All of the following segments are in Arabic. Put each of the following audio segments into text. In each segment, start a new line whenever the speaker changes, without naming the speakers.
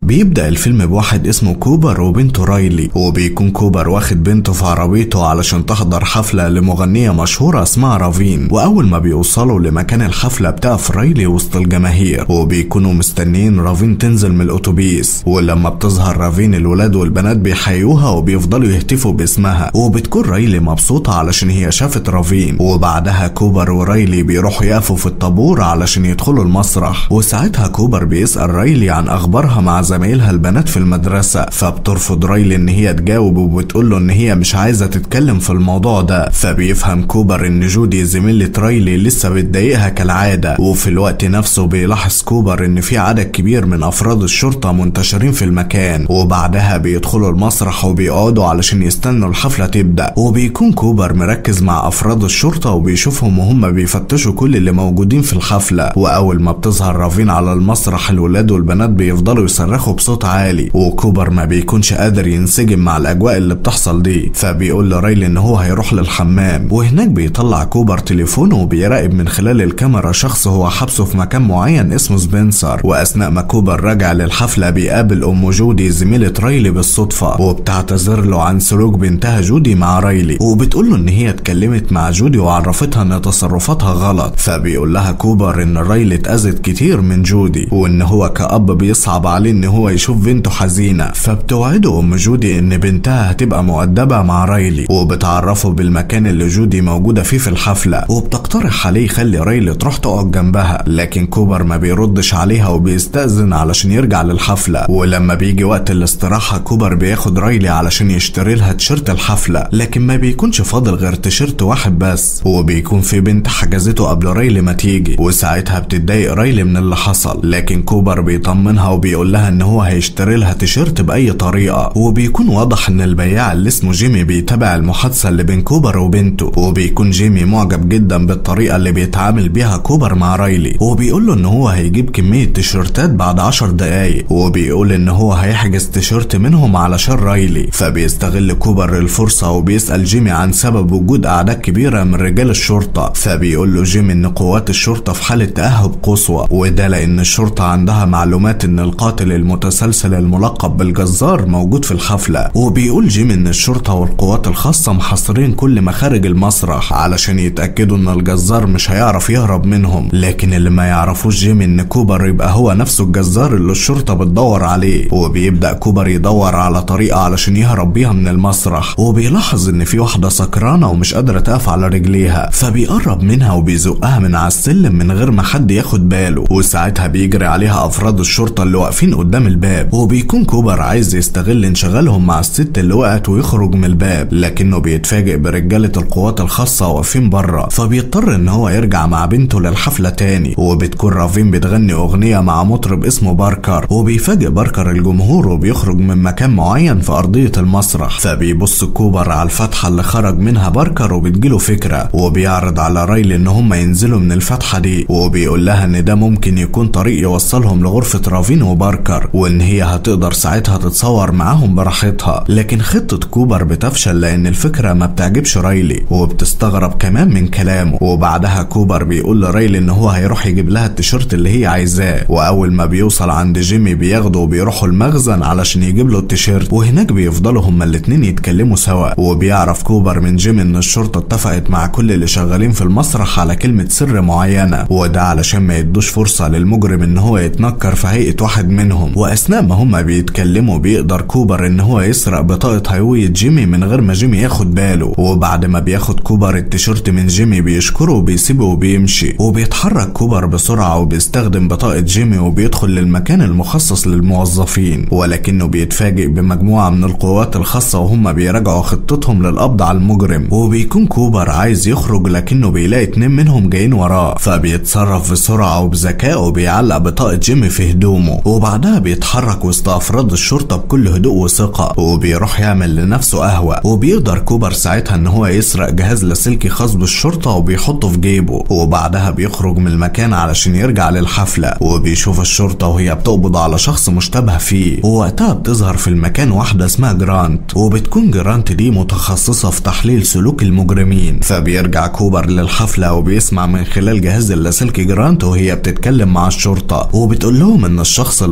بيبدأ الفيلم بواحد اسمه كوبر وبنته رايلي، وبيكون كوبر واخد بنته في عربيته علشان تحضر حفلة لمغنية مشهورة اسمها رافين. واول ما بيوصلوا لمكان الحفلة بتقف رايلي وسط الجماهير، وبيكونوا مستنيين رافين تنزل من الاتوبيس. ولما بتظهر رافين الولاد والبنات بيحيوها وبيفضلوا يهتفوا باسمها، وبتكون رايلي مبسوطة علشان هي شافت رافين. وبعدها كوبر ورايلي بيروحوا يقفوا في الطابور علشان يدخلوا المسرح، وساعتها كوبر بيسأل رايلي عن اخبارها مع زمايلها البنات في المدرسة، فبترفض رايلي ان هي تجاوب وبتقول له ان هي مش عايزة تتكلم في الموضوع ده. فبيفهم كوبر ان جودي زميلة رايلي لسه بتضايقها كالعادة. وفي الوقت نفسه بيلاحظ كوبر ان في عدد كبير من افراد الشرطة منتشرين في المكان. وبعدها بيدخلوا المسرح وبيقعدوا علشان يستنوا الحفلة تبدأ. وبيكون كوبر مركز مع افراد الشرطة وبيشوفهم وهم بيفتشوا كل اللي موجودين في الحفلة. واول ما بتظهر رافين على المسرح الولاد والبنات بيفضلوا يصرخوا بصوت عالي، وكوبر ما بيكونش قادر ينسجم مع الاجواء اللي بتحصل دي. فبيقول لرايلي ان هو هيروح للحمام، وهناك بيطلع كوبر تليفونه وبيراقب من خلال الكاميرا شخص هو حبسه في مكان معين اسمه سبنسر. واثناء ما كوبر راجع للحفلة بيقابل ام جودي زميلة رايلي بالصدفة، وبتعتذر له عن سلوك بنتها جودي مع رايلي، وبتقول له ان هي اتكلمت مع جودي وعرفتها ان تصرفاتها غلط. فبيقول لها كوبر ان رايلي اتأذت كتير من جودي، وان هو كأب بيصعب عليه ان هو يشوف بنته حزينة. فبتوعده ام جودي ان بنتها هتبقى مؤدبة مع رايلي، وبتعرفه بالمكان اللي جودي موجودة فيه في الحفلة، وبتقترح عليه يخلي رايلي تروح تقعد جنبها. لكن كوبر ما بيردش عليها وبيستأذن علشان يرجع للحفلة. ولما بيجي وقت الاستراحة كوبر بياخد رايلي علشان يشتري لها تيشيرت الحفلة، لكن ما بيكونش فاضل غير تيشيرت واحد بس، وبيكون في بنت حجزته قبل رايلي ما تيجي. وساعتها بتتضايق رايلي من اللي حصل، لكن كوبر بيطمنها وبيقول لها ان هو هيشتري لها تيشيرت باي طريقة. وبيكون واضح ان البياع اللي اسمه جيمي بيتابع المحادثة اللي بين كوبر وبنته، وبيكون جيمي معجب جدا بالطريقة اللي بيتعامل بيها كوبر مع رايلي، وبيقول له ان هو هيجيب كمية تيشيرتات بعد 10 دقايق، وبيقول ان هو هيحجز تيشيرت منهم علشان رايلي. فبيستغل كوبر الفرصة وبيسأل جيمي عن سبب وجود اعداد كبيرة من رجال الشرطة. فبيقول له جيمي ان قوات الشرطة في حالة تأهب قصوى، وده لان الشرطة عندها معلومات ان القاتل المتسلسل الملقب بالجزار موجود في الحفلة. وبيقول جيمي ان الشرطة والقوات الخاصة محاصرين كل مخارج المسرح علشان يتأكدوا ان الجزار مش هيعرف يهرب منهم. لكن اللي ما يعرفوش جيمي ان كوبر يبقى هو نفسه الجزار اللي الشرطة بتدور عليه. وبيبدأ كوبر يدور على طريقة علشان يهرب بيها من المسرح، وبيلاحظ ان في واحدة سكرانة ومش قادرة تقف على رجليها. فبيقرب منها وبيزقها من على السلم من غير ما حد ياخد باله. وساعتها بيجري عليها افراد الشرطة اللي واقفين قدام الباب، وبيكون كوبر عايز يستغل انشغالهم مع الست اللي وقعت ويخرج من الباب، لكنه بيتفاجئ برجالة القوات الخاصة واقفين بره. فبيضطر ان هو يرجع مع بنته للحفلة تاني. وبتكون رافين بتغني اغنية مع مطرب اسمه باركر، وبيفاجئ باركر الجمهور وبيخرج من مكان معين في ارضية المسرح. فبيبص كوبر على الفتحة اللي خرج منها باركر وبتجيله فكرة، وبيعرض على رايلي ان هم ينزلوا من الفتحة دي، وبيقول لها ان ده ممكن يكون طريق يوصلهم لغرفة رافين وباركر، وان هي هتقدر ساعتها تتصور معاهم براحتها. لكن خطة كوبر بتفشل لان الفكرة ما بتعجبش رايلي، وبتستغرب كمان من كلامه. وبعدها كوبر بيقول لرايلي ان هو هيروح يجيب لها التيشيرت اللي هي عايزاه. واول ما بيوصل عند جيمي بياخده وبيروحوا المخزن علشان يجيب له التيشيرت، وهناك بيفضلوا هما الاتنين يتكلموا سوا. وبيعرف كوبر من جيمي ان الشرطة اتفقت مع كل اللي شغالين في المسرح على كلمة سر معينة، وده علشان ما يدوش فرصة للمجرم ان هو يتنكر في هيئة واحد منهم. واثناء ما هما بيتكلموا بيقدر كوبر ان هو يسرق بطاقة هوية جيمي من غير ما جيمي ياخد باله. وبعد ما بياخد كوبر التيشيرت من جيمي بيشكره وبيسيبه وبيمشي. وبيتحرك كوبر بسرعة وبيستخدم بطاقة جيمي وبيدخل للمكان المخصص للموظفين، ولكنه بيتفاجئ بمجموعة من القوات الخاصة وهم بيراجعوا خطتهم للقبض على المجرم. وبيكون كوبر عايز يخرج لكنه بيلاقي 2 منهم جايين وراه، فبيتصرف بسرعة وبذكاء وبيعلق بطاقة جيمي في هدومه. وبعدها بيتحرك وسط افراد الشرطة بكل هدوء وثقة، وبيروح يعمل لنفسه قهوة. وبيقدر كوبر ساعتها ان هو يسرق جهاز لاسلكي خاص بالشرطة وبيحطه في جيبه. وبعدها بيخرج من المكان علشان يرجع للحفلة، وبيشوف الشرطة وهي بتقبض على شخص مشتبه فيه. ووقتها بتظهر في المكان واحدة اسمها جرانت، وبتكون جرانت دي متخصصة في تحليل سلوك المجرمين. فبيرجع كوبر للحفلة وبيسمع من خلال جهاز اللاسلكي جرانت وهي بتتكلم مع الشرطة، وبتقول لهم ان الشخص اللي اتقبض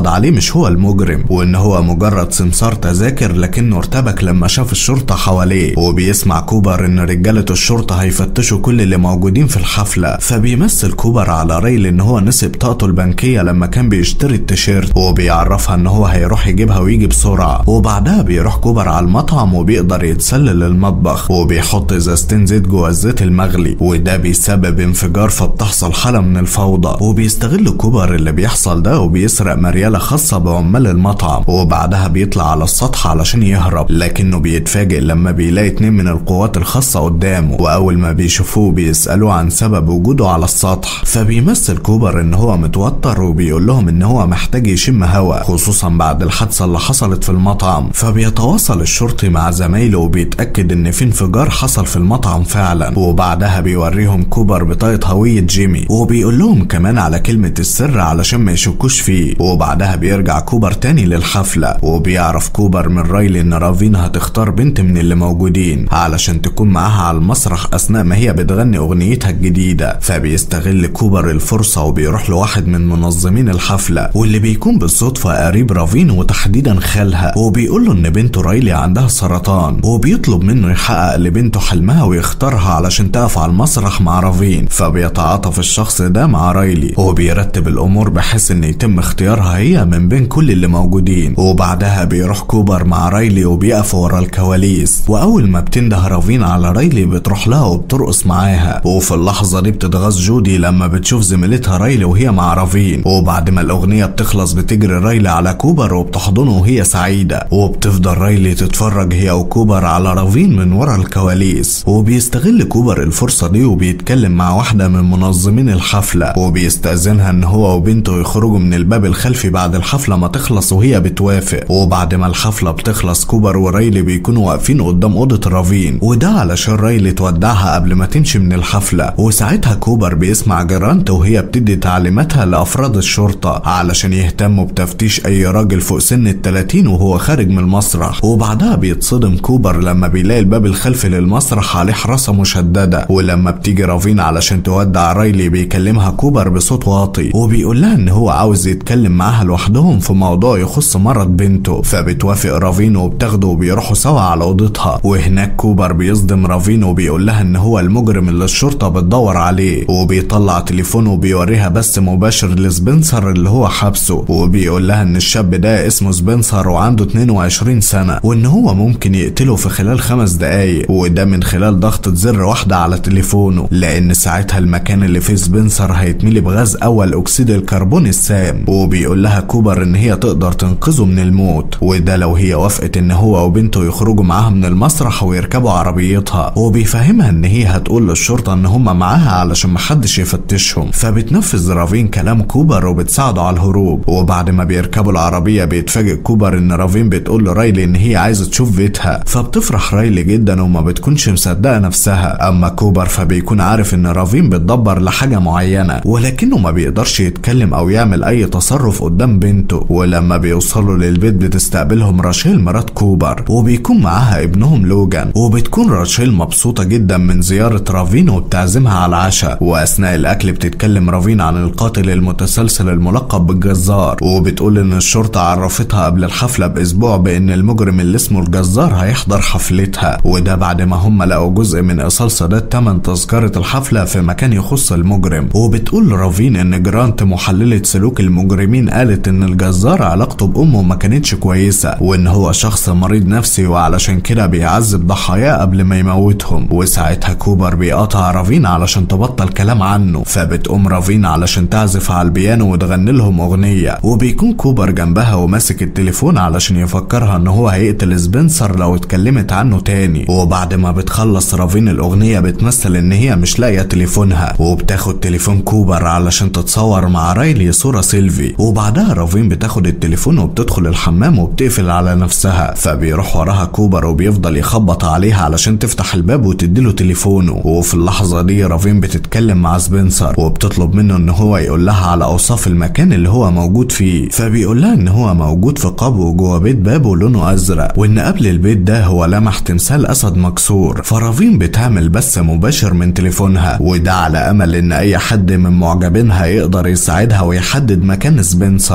عليه مش هو المجرم، وان هو مجرد سمسار تذاكر لكنه ارتبك لما شاف الشرطة حواليه. وبيسمع كوبر ان رجالة الشرطة هيفتشوا كل اللي موجودين في الحفلة، فبيمثل كوبر على رايلي ان هو نسي بطاقته البنكية لما كان بيشتري التيشيرت، وبيعرفها ان هو هيروح يجيبها ويجي بسرعة. وبعدها بيروح كوبر على المطعم وبيقدر يتسلل للمطبخ، وبيحط ازازتين زيت جوه الزيت المغلي، وده بيسبب انفجار فبتحصل حالة من الفوضى. وبيستغل كوبر اللي بيحصل ده وبيسرق مريالة خاصة بعمال المطعم، وبعدها بيطلع على السطح علشان يهرب، لكنه بيتفاجئ لما بيلاقي 2 من القوات الخاصة قدامه، واول ما بيشوفوه بيسألوه عن سبب وجوده على السطح. فبيمثل كوبر ان هو متوتر وبيقول لهم ان هو محتاج يشم هوا، خصوصا بعد الحادثة اللي حصلت في المطعم. فبيتواصل الشرطي مع زمايله وبيتأكد ان في انفجار حصل في المطعم فعلا، وبعدها بيوريهم كوبر بطاقة هوية جيمي، وبيقول لهم كمان على كلمة السر علشان ما يشكوش فيه. وبعدها بيرجع كوبر تاني للحفلة، وبيعرف كوبر من رايلي ان رافين هتختار بنت من اللي موجودين علشان تكون معاها على المسرح اثناء ما هي بتغني اغنيتها الجديدة. فبيستغل كوبر الفرصة وبيروح لواحد من منظمين الحفلة، واللي بيكون بالصدفة قريب رافين وتحديدا خالها، وبيقول له ان بنته رايلي عندها سرطان، وبيطلب منه يحقق لبنته حلمها ويختارها علشان تقف على المسرح مع رافين. فبيتعاطف الشخص ده مع رايلي وبيرتب الامور بحيث ان يتم اختيارها هي من بين كل اللي موجودين. وبعدها بيروح كوبر مع رايلي وبيقف ورا الكواليس، واول ما بتنده رافين على رايلي بتروح لها وبترقص معاها. وفي اللحظة دي بتتغاظ جودي لما بتشوف زميلتها رايلي وهي مع رافين، وبعد ما الاغنية بتخلص بتجري رايلي على كوبر وبتحضنه وهي سعيدة، وبتفضل رايلي تتفرج هي وكوبر على رافين من ورا الكواليس. وبيستغل كوبر الفرصة دي وبيتكلم مع واحدة من منظمين الحفلة، وبيستأذنها ان هو وبنته يخرجوا من الباب الخلفي بعد الحفلة ما تخلص، وهي بتوافق. وبعد ما الحفلة بتخلص كوبر ورايلي بيكونوا واقفين قدام أوضة رافين، وده علشان رايلي تودعها قبل ما تمشي من الحفلة. وساعتها كوبر بيسمع جرانت وهي بتدي تعليماتها لأفراد الشرطة علشان يهتموا بتفتيش أي راجل فوق سن ال30 وهو خارج من المسرح. وبعدها بيتصدم كوبر لما بيلاقي الباب الخلفي للمسرح عليه حراسة مشددة، ولما بتيجي رافين علشان تودع رايلي بيكلمها كوبر بصوت واطي وبيقول لها ان هو عاوز يتكلم معاها لوحدهم في موضوع يخص مرض بنته. فبتوافق رافين وبتاخده وبيروحوا سوا على اوضتها، وهناك كوبر بيصدم رافين وبيقول لها ان هو المجرم اللي الشرطة بتدور عليه، وبيطلع تليفونه وبيوريها بث مباشر لسبنسر اللي هو حبسه، وبيقول لها ان الشاب ده اسمه سبنسر وعنده 22 سنة وان هو ممكن يقتله في خلال 5 دقايق، وده من خلال ضغطة زر واحدة على تليفونه، لان ساعتها المكان اللي فيه سبنسر هيتملي بغاز اول اكسيد الكربون السام. وبيقول لها كوبر ان هي تقدر تنقذه من الموت، وده لو هي وافقت ان هو وبنته يخرجوا معاها من المسرح ويركبوا عربيتها. وبيفهمها ان هي هتقول للشرطة ان هم معاها علشان محدش يفتشهم. فبتنفذ رافين كلام كوبر وبتساعده على الهروب. وبعد ما بيركبوا العربية بيتفاجئ كوبر ان رافين بتقول لرايلي ان هي عايزة تشوف بيتها، فبتفرح رايلي جدا وما بتكونش مصدقة نفسها. اما كوبر فبيكون عارف ان رافين بتدبر لحاجة معينة، ولكنه ما بيقدرش يتكلم او يعمل اي تصرف قدام بنته. ولما بيوصلوا للبيت بتستقبلهم راشيل مرات كوبر، وبيكون معاها ابنهم لوجان. وبتكون راشيل مبسوطة جدا من زيارة رافين وبتعزمها على العشاء. واثناء الاكل بتتكلم رافين عن القاتل المتسلسل الملقب بالجزار، وبتقول ان الشرطة عرفتها قبل الحفلة باسبوع بان المجرم اللي اسمه الجزار هيحضر حفلتها، وده بعد ما هم لقوا جزء من ايصال سداد تمن تذكرة الحفلة في مكان يخص المجرم. وبتقول رافين ان جرانت محللة سلوك المجرمين قالت ان الجزار علاقته بامه ما كانتش كويسة، وان هو شخص مريض نفسي وعلشان كده بيعذب ضحاياه قبل ما يموتهم. وساعتها كوبر بيقاطع رافين علشان تبطل كلام عنه، فبتقوم رافين علشان تعزف على البيانو وتغني لهم اغنية. وبيكون كوبر جنبها وماسك التليفون علشان يفكرها ان هو هيقتل سبنسر لو اتكلمت عنه تاني. وبعد ما بتخلص رافين الاغنية بتمثل ان هي مش لاقية تليفونها، وبتاخد تليفون كوبر علشان تتصور مع رايلي صورة سيلفي. وبعدها رافين بتاخد التليفون وبتدخل الحمام وبتقفل على نفسها، فبيروح وراها كوبر وبيفضل يخبط عليها علشان تفتح الباب وتديله تليفونه. وفي اللحظة دي رافين بتتكلم مع سبنسر وبتطلب منه ان هو يقول لها على اوصاف المكان اللي هو موجود فيه. فبيقول لها ان هو موجود في قبو جوه بيت بابه لونه ازرق، وان قبل البيت ده هو لمح تمثال اسد مكسور. فرافين بتعمل بث مباشر من تليفونها، وده على امل ان اي حد من معجبينها يقدر يساعدها ويحدد مكان سبنسر.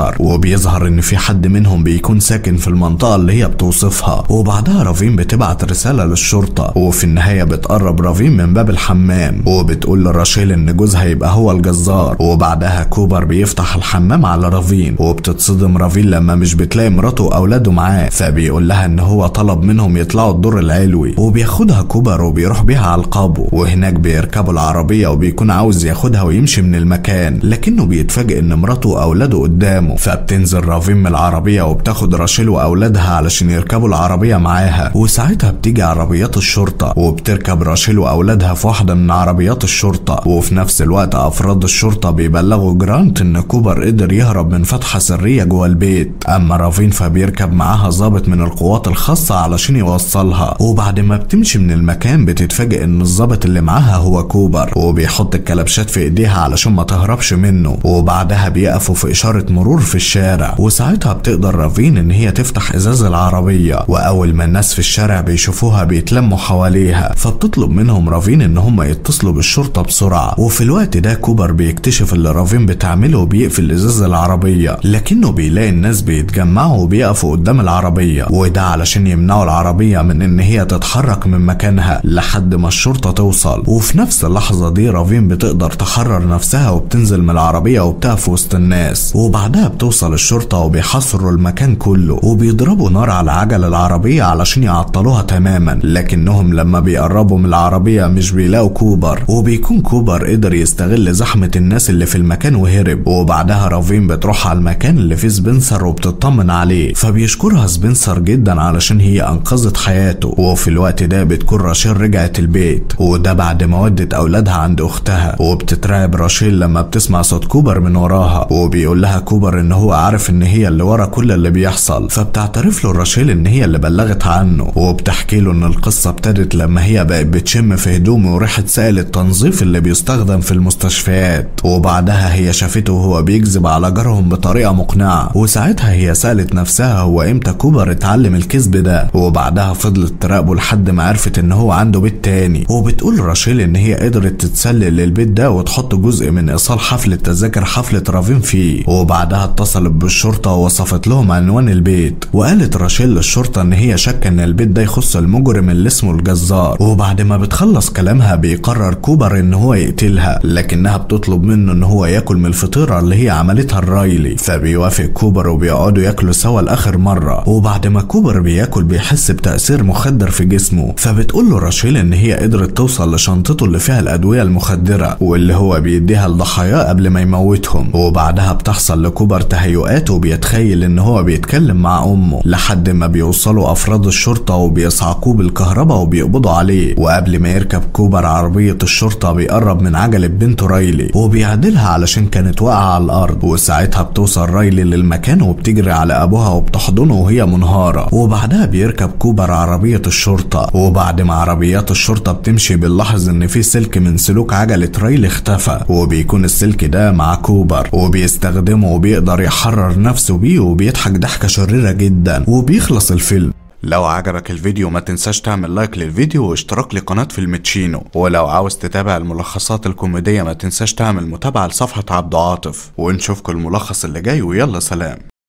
بتظهر، وبيظهر ان في حد منهم بيكون ساكن في المنطقة اللي هي بتوصفها. وبعدها رافين بتبعت رسالة للشرطة، وفي النهاية بتقرب رافين من باب الحمام وبتقول لراشيل ان جوزها يبقى هو الجزار. وبعدها كوبر بيفتح الحمام على رافين، وبتتصدم رافين لما مش بتلاقي مراته واولاده معاه، فبيقول لها ان هو طلب منهم يطلعوا الدور العلوي. وبياخدها كوبر وبيروح بيها على القابو، وهناك بيركبوا العربية وبيكون عاوز ياخدها ويمشي من المكان، لكنه بيتفاجئ ان مراته واولاده قدامه. فبتنزل رافين من العربية وبتاخد راشيل واولادها علشان يركبوا العربية معاها. وساعتها بتيجي عربيات الشرطة وبتركب راشيل واولادها في واحدة من عربيات الشرطة. وفي نفس الوقت افراد الشرطة بيبلغوا جرانت ان كوبر قدر يهرب من فتحة سرية جوه البيت. اما رافين فبيركب معاها ضابط من القوات الخاصة علشان يوصلها. وبعد ما بتمشي من المكان بتتفاجئ ان الضابط اللي معاها هو كوبر، وبيحط الكلبشات في ايديها علشان ما تهربش منه. وبعدها بيقفوا في اشارة مرور في الشارع، وساعتها بتقدر رافين ان هي تفتح ازاز العربية. واول ما الناس في الشارع بيشوفوها بيتلموا حواليها، فبتطلب منهم رافين ان هم يتصلوا بالشرطة بسرعة. وفي الوقت ده كوبر بيكتشف اللي رافين بتعمله وبيقفل ازاز العربية، لكنه بيلاقي الناس بيتجمعوا وبيقفوا قدام العربية، وده علشان يمنعوا العربية من ان هي تتحرك من مكانها لحد ما الشرطة توصل. وفي نفس اللحظة دي رافين بتقدر تحرر نفسها وبتنزل من العربية وبتقف وسط الناس. وبعدها بتوصل الشرطة وبيحاصروا المكان كله، وبيضربوا نار على عجل العربية علشان يعطلوها تماما. لكنهم لما بيقربوا من العربية مش بيلاقوا كوبر، وبيكون كوبر قدر يستغل زحمة الناس اللي في المكان وهرب. وبعدها رافين بتروح على المكان اللي فيه سبنسر وبتطمن عليه، فبيشكرها سبنسر جدا علشان هي انقذت حياته. وفي الوقت ده بتكون راشيل رجعت البيت، وده بعد ما ودت اولادها عند اختها. وبتترعب راشيل لما بتسمع صوت كوبر من وراها، وبيقول لها كوبر ان هو عارف ان هي اللي ورا كل اللي بيحصل. فبتعترف له راشيل ان هي اللي بلغت عنه، وبتحكي له ان القصة ابتدت لما هي بقت بتشم في هدومه وريحة سائل التنظيف اللي بيستخدم في المستشفيات. وبعدها هي شافته وهو بيكذب على جارهم بطريقة مقنعة، وساعتها هي سألت نفسها هو امتى كوبر اتعلم الكذب ده. وبعدها فضلت تراقبه لحد ما عرفت ان هو عنده بيت تاني. وبتقول راشيل ان هي قدرت تتسلل للبيت ده وتحط جزء من ايصال حفلة تذاكر حفلة رافين فيه. وبعدها اتصلت بالشرطة ووصفت لهم عنوان البيت، وقالت راشيل للشرطة ان هي شاكة ان البيت ده يخص المجرم اللي اسمه الجزار. وبعد ما بتخلص كلامها بيقرر كوبر ان هو يقتلها، لكنها بتطلب منه ان هو ياكل من الفطيرة اللي هي عملتها الرايلي. فبيوافق كوبر وبيقعدوا ياكلوا سوا لاخر مرة. وبعد ما كوبر بياكل بيحس بتأثير مخدر في جسمه، فبتقول له راشيل ان هي قدرت توصل لشنطته اللي فيها الادوية المخدرة واللي هو بيديها لضحاياه قبل ما يموتهم. وبعدها بتحصل لكوبر تهيؤات وبيتخيل ان هو بيتكلم مع امه، لحد ما بيوصلوا افراد الشرطة وبيصعقوه بالكهرباء وبيقبضوا عليه. وقبل ما يركب كوبر عربية الشرطة بيقرب من عجلة بنته رايلي وبيعدلها علشان كانت واقعة على الارض. وساعتها بتوصل رايلي للمكان وبتجري على ابوها وبتحضنه وهي منهارة. وبعدها بيركب كوبر عربية الشرطة. وبعد ما عربيات الشرطة بتمشي بنلاحظ ان في سلك من سلوك عجلة رايلي اختفى، وبيكون السلك ده مع كوبر وبيستخدمه وبيقدر يحرر نفسه بيه، وبيضحك ضحكة شريرة جدا وبيخلص الفيلم. لو عجبك الفيديو ما تنساش تعمل لايك للفيديو واشتراك لقناة فيلمتشينو، ولو عاوز تتابع الملخصات الكوميدية ما تنساش تعمل متابعة لصفحة عبد عاطف. ونشوفكم الملخص اللي جاي، ويلا سلام.